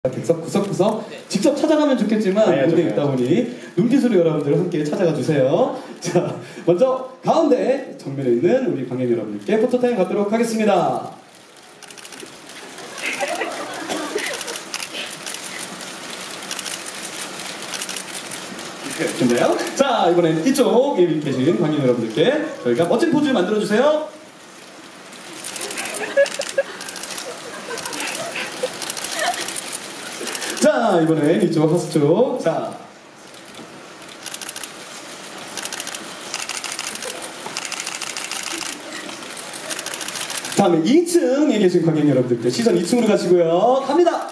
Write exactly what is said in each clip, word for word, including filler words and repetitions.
객석 구석구석 직접 찾아가면 좋겠지만 무대에 있다 보니 눈빛으로 여러분들 함께 찾아가 주세요. 자, 먼저 가운데 정면에 있는 우리 관객 여러분들께 포토타임 갖도록 하겠습니다. 됐나요? 자, 이번엔 이쪽에 계신 관객 여러분들께 저희가 멋진 포즈 만들어 주세요. 자, 이번엔 이쪽 하수 쪽. 자. 다음에 이 층에 계신 관객 여러분들께 시선 이 층으로 가시고요. 갑니다!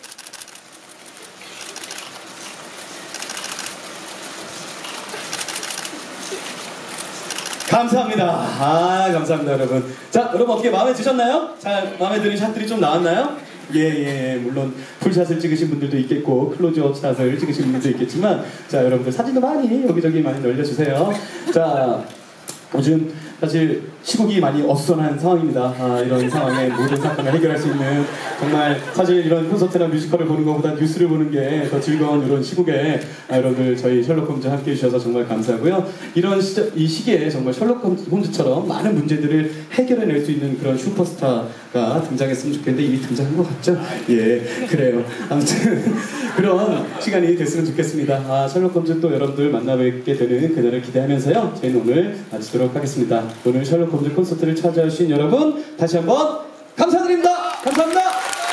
감사합니다. 아, 감사합니다, 여러분. 자, 여러분 어떻게 마음에 드셨나요? 잘 마음에 드는 샷들이 좀 나왔나요? 예, 예, 물론 풀샷을 찍으신 분들도 있겠고 클로즈업 샷을 찍으신 분들도 있겠지만, 자, 여러분들 사진도 많이 여기저기 많이 올려주세요. 자, 요즘 사실 시국이 많이 어수선한 상황입니다. 아, 이런 상황에 모든 사건을 해결할 수 있는, 정말 사실 이런 콘서트나 뮤지컬을 보는 것보다 뉴스를 보는 게 더 즐거운 이런 시국에 아, 여러분들 저희 셜록 홈즈 함께 해주셔서 정말 감사하고요. 이런 시저, 이 시기에 정말 셜록 홈즈처럼 많은 문제들을 해결해낼 수 있는 그런 슈퍼스타가 등장했으면 좋겠는데 이미 등장한 것 같죠? 예, 그래요. 아무튼 그런 시간이 됐으면 좋겠습니다. 아, 셜록 홈즈 또 여러분들 만나뵙게 되는 그날을 기대하면서요, 저희는 오늘 마치도록 하겠습니다. 오늘 셜록 홈즈 콘서트를 찾아주신 여러분 다시 한번 감사드립니다. 감사합니다.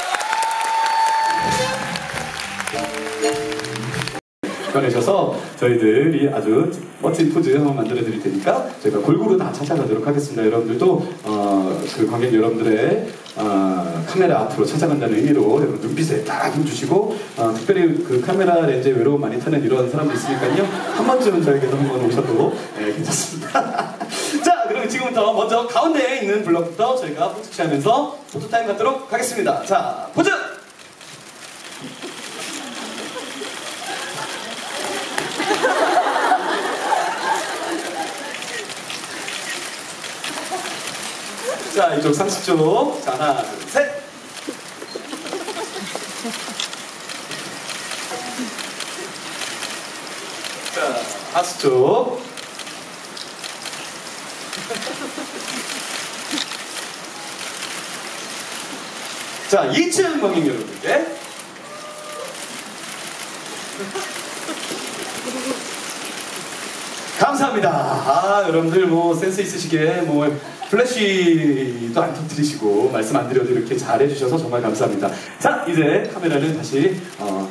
꺼내셔서 저희들이 아주 멋진 포즈 한번 만들어 드릴 테니까 저희가 골고루 다 찾아가도록 하겠습니다. 여러분들도 어, 그 관객 여러분들의 어, 카메라 앞으로 찾아간다는 의미로 여러분 눈빛에 딱 힘주시고, 어, 특별히 그 카메라 렌즈에 외로움 많이 타는 이런 사람도 있으니까요, 한 번쯤은 저에게도 한번 오셔도 네, 괜찮습니다. 자, 그럼 지금부터 먼저 가운데에 있는 블럭부터 저희가 포즈 취하면서 포토타임 갖도록 하겠습니다. 자, 포즈! 자, 이쪽 상수 쪽. 자, 하나, 둘, 셋. 자, 하수 쪽. 자, 이 층 관객 여러분들께. 감사합니다. 아, 여러분들 뭐 센스 있으시게 뭐 플래시도 안 터뜨리시고 말씀 안 드려도 이렇게 잘 해주셔서 정말 감사합니다. 자, 이제 카메라를 다시 어,